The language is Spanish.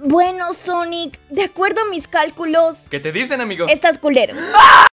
Bueno, Sonic, de acuerdo a mis cálculos, ¿Qué te dicen, amigo? estás culero.